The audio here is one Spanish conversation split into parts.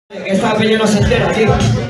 Esta peña no se entera, tío.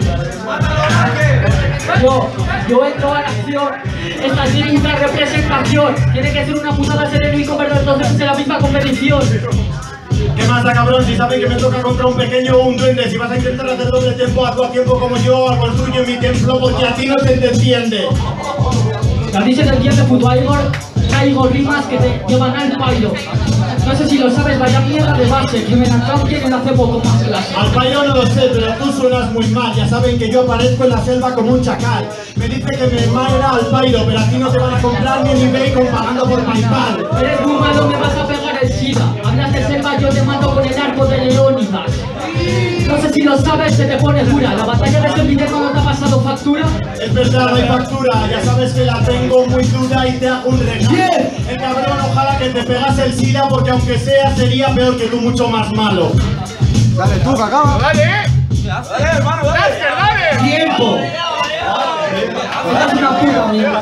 Yo entro a la acción. Esta tiene una representación. Tiene que ser una putada ser el único perdedor dos veces en la misma competición. ¿Qué más da, cabrón? Si saben que me toca contra un pequeño o un duende. Si vas a intentar hacer doble tiempo, hazlo a tiempo como yo, hago el tuyo en mi templo, porque a ti no se te entiende. A ti se te entiende, puto Igor. Traigo rimas que te llevan al pairo. No sé si lo sabes, vaya mierda de base. Que me lanzaron quien hace poco más clase. Al pairo no lo sé, pero tú suenas muy mal. Ya saben que yo aparezco en la selva como un chacal. Me dice que me maera al pairo, pero a ti no te van a comprar ni en eBay pagando por PayPal. Eres muy malo, me vas a pegar el SIDA. Hablas de selva, yo te mato con el arco de Leónidas. No sé si lo sabes, se te pone dura. La batalla de Sempiterno no te ha pasado factura. Es verdad, no hay factura. Ya sabes que la tengo muy dura y te hago un regalo. ¡Bien! El cabrón, ojalá que te pegas el SIDA, porque aunque sea, sería peor que tú, mucho más malo. Dale tú, cacao. Dale, hermano, dale. ¡Tiempo! Esta es una puta mierda.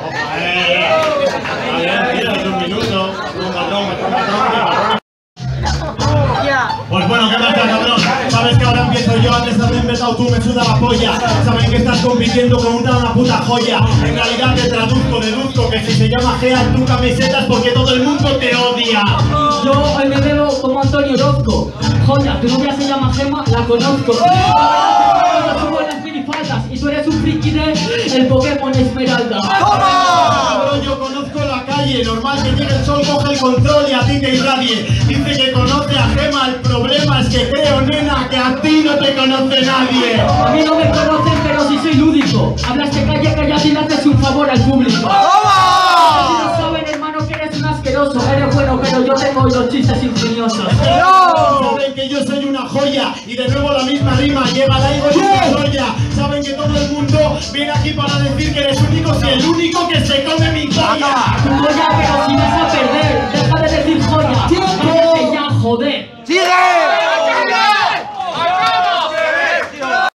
Tienes un minuto. Pues bueno, ¿qué pasa, cabrón? Sabes que ahora empiezo yo, antes de haber empezado tú me suda la polla. Saben que estás compitiendo con una puta joya. En realidad te deduzco que si se llama Gea en tu camiseta es porque todo el mundo te odia. Yo hoy me veo como Antonio Orozco. Joya, tu novia se llama Gema, la conozco. Subo en las minifaldas y tú eres un friki de el Pokémon Esmeralda. Cabrón, yo conozco la calle, normal que llegue el sol, coge el control y a ti te irradie. Dice que conoce a Gema, el problema es que creo, nena, que a ti no te conoce nadie. A mí no me conocen, pero sí soy lúdico. Hablas de calle, callas y le haces un favor al público. Si no saben, hermano, que eres un asqueroso. Eres bueno, pero yo tengo los chistes ingeniosos. Saben que yo soy una joya y de nuevo la misma rima llega la Igor y la joya. Saben que todo el mundo viene aquí para decir que eres único, si el único que se come mi joya. Tu joya, pero si vas a perder, deja de decir joya. Cállate ya, joder. ¡Sigue!